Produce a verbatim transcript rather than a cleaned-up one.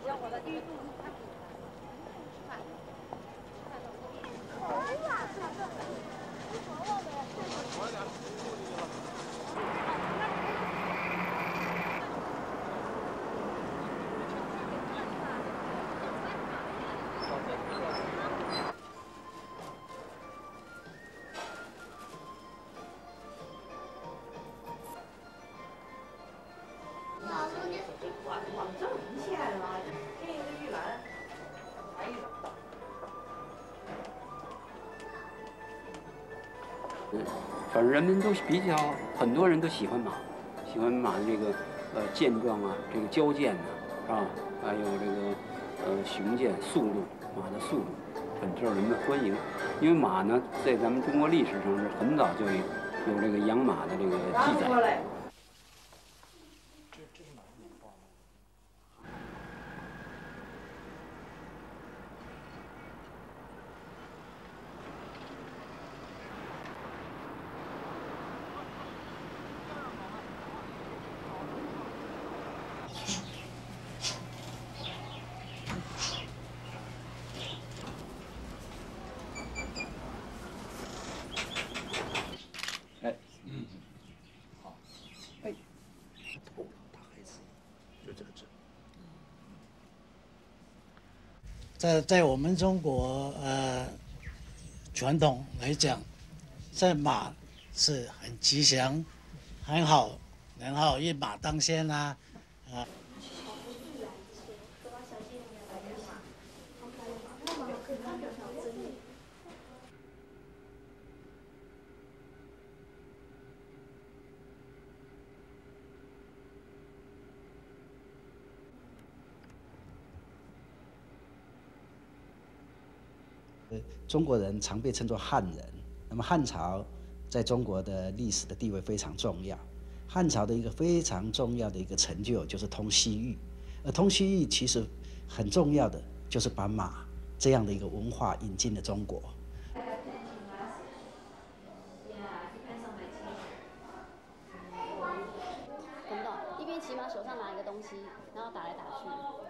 反正人们都比较，很多人都喜欢马，喜欢马的这个呃健壮啊，这个矫健呐，是吧？还有这个呃雄健、速度，马的速度很受人们欢迎。因为马呢，在咱们中国历史上是很早就有有这个养马的这个记载。哎，嗯，好，哎，头大孩子，就这个字。 在在我们中国呃传统来讲，这马是很吉祥、很好，然后一马当先啊，啊。 中国人常被称作汉人。那么汉朝在中国的历史的地位非常重要。汉朝的一个非常重要的一个成就就是通西域，而通西域其实很重要的就是把马这样的一个文化引进了中国。 懂不懂？一边骑马手上拿一个东西，然后打来打去。